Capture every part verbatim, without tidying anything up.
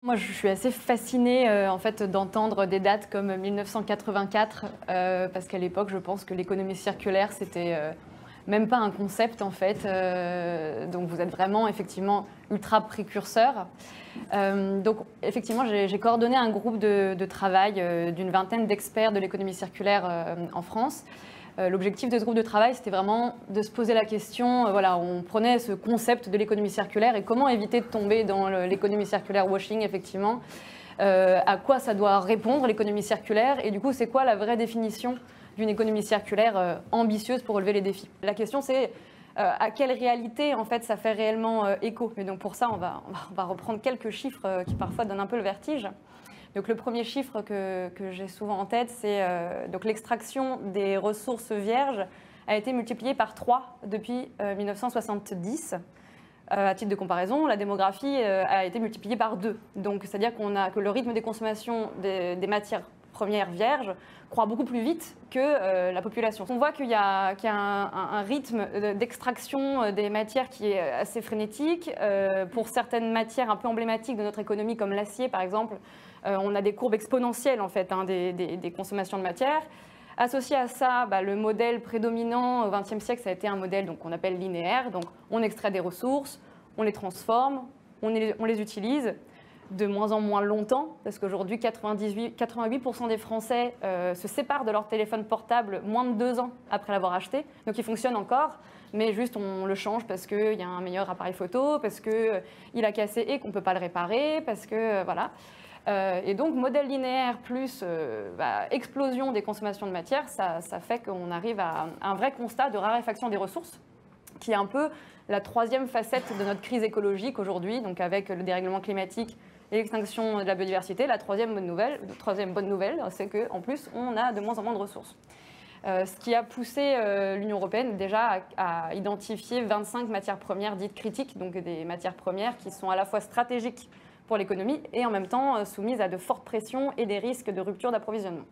Moi, je suis assez fascinée euh, en fait, d'entendre des dates comme mille neuf cent quatre-vingt-quatre, euh, parce qu'à l'époque, je pense que l'économie circulaire, c'était euh, même pas un concept en fait. Euh, donc vous êtes vraiment effectivement ultra précurseur. Euh, donc effectivement, j'ai coordonné un groupe de, de travail euh, d'une vingtaine d'experts de l'économie circulaire euh, en France. Euh, L'objectif de ce groupe de travail, c'était vraiment de se poser la question, euh, voilà, on prenait ce concept de l'économie circulaire et comment éviter de tomber dans l'économie circulaire washing, effectivement, euh, à quoi ça doit répondre l'économie circulaire et du coup, c'est quoi la vraie définition d'une économie circulaire euh, ambitieuse pour relever les défis. La question, c'est euh, à quelle réalité, en fait, ça fait réellement euh, écho. Et donc pour ça, on va, on va, on va reprendre quelques chiffres euh, qui parfois donnent un peu le vertige. Donc le premier chiffre que, que j'ai souvent en tête, c'est euh, donc l'extraction des ressources vierges a été multipliée par trois depuis euh, mille neuf cent soixante-dix. Euh, à titre de comparaison, la démographie euh, a été multipliée par deux. Donc c'est-à-dire qu'on a que le rythme des consommations des, des matières premières vierges croît beaucoup plus vite que euh, la population. On voit qu'il y a, qu'il y a un, un, un rythme d'extraction des matières qui est assez frénétique. Euh, pour certaines matières un peu emblématiques de notre économie, comme l'acier par exemple, euh, on a des courbes exponentielles en fait, hein, des, des, des consommations de matières. Associé à ça, bah, le modèle prédominant au vingtième siècle, ça a été un modèle qu'on appelle linéaire. Donc on extrait des ressources, on les transforme, on les, on les utilise de moins en moins longtemps, parce qu'aujourd'hui, quatre-vingt-huit pour cent des Français euh, se séparent de leur téléphone portable moins de deux ans après l'avoir acheté. Donc il fonctionne encore, mais juste on le change parce qu'il y a un meilleur appareil photo, parce qu'il euh, a cassé et qu'on ne peut pas le réparer, parce que euh, voilà. Euh, et donc, modèle linéaire plus euh, bah, explosion des consommations de matière, ça, ça fait qu'on arrive à un vrai constat de raréfaction des ressources, qui est un peu la troisième facette de notre crise écologique aujourd'hui, donc avec le dérèglement climatique et l'extinction de la biodiversité. La troisième bonne nouvelle, troisième bonne nouvelle, c'est qu'en plus, on a de moins en moins de ressources. Euh, ce qui a poussé euh, l'Union européenne déjà à, à identifier vingt-cinq matières premières dites critiques, donc des matières premières qui sont à la fois stratégiques pour l'économie et en même temps soumises à de fortes pressions et des risques de rupture d'approvisionnement.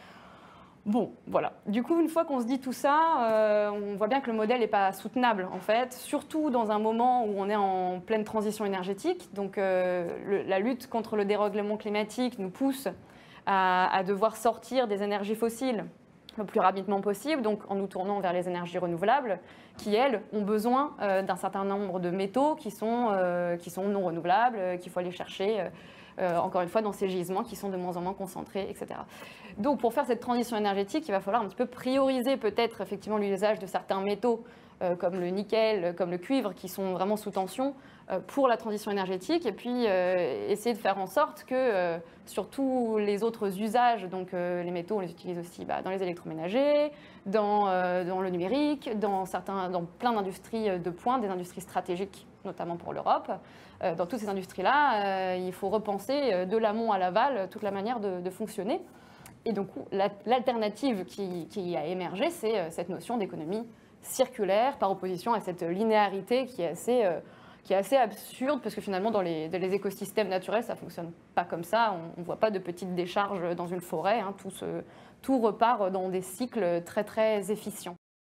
Bon, voilà. Du coup, une fois qu'on se dit tout ça, euh, on voit bien que le modèle n'est pas soutenable, en fait, surtout dans un moment où on est en pleine transition énergétique. Donc, euh, le, la lutte contre le dérèglement climatique nous pousse à, à devoir sortir des énergies fossiles le plus rapidement possible, donc en nous tournant vers les énergies renouvelables, qui, elles, ont besoin euh, d'un certain nombre de métaux qui sont, euh, qui sont non renouvelables, euh, qu'il faut aller chercher, euh, euh, encore une fois, dans ces gisements qui sont de moins en moins concentrés, et cetera. Donc, pour faire cette transition énergétique, il va falloir un petit peu prioriser peut-être effectivement l'usage de certains métaux, euh, comme le nickel, comme le cuivre, qui sont vraiment sous tension, euh, pour la transition énergétique, et puis euh, essayer de faire en sorte que euh, sur tous les autres usages, donc euh, les métaux, on les utilise aussi bah, dans les électroménagers, dans, euh, dans le numérique, dans, certains, dans plein d'industries de pointe, des industries stratégiques, notamment pour l'Europe. Euh, dans toutes ces industries-là, euh, il faut repenser de l'amont à l'aval toute la manière de, de fonctionner. Et donc, l'alternative qui, qui a émergé, c'est cette notion d'économie circulaire, par opposition à cette linéarité qui est assez, euh, qui est assez absurde, parce que finalement, dans les, dans les écosystèmes naturels, ça ne fonctionne pas comme ça. On ne voit pas de petites décharges dans une forêt. Hein, tout, se, tout repart dans des cycles très, très efficients.